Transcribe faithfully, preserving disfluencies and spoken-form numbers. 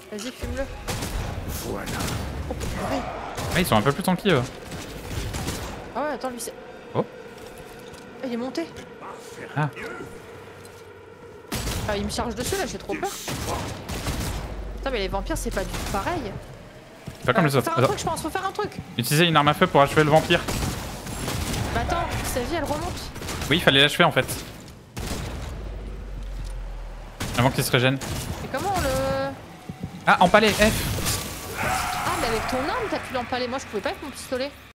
Vas-y, fume-le. Voilà. Oh, purée. Ah, ils sont un peu plus tranquilles. eux. Ah ouais, attends, lui c'est... Oh. Ah, il est monté. Ah. Ah, il me charge dessus là, j'ai trop peur. Putain, mais les vampires, c'est pas du tout pareil. Pas comme Euh, les faut autres. faire un Attends. truc, je pense, faut faire un truc. Utiliser une arme à feu pour achever le vampire. Bah attends, sa vie elle remonte. Oui, il fallait l'achever en fait. Avant qu'il se régène. Et comment on le... Ah, empalé, F. Ah, mais avec ton arme, t'as pu l'empaler. Moi, je pouvais pas avec mon pistolet.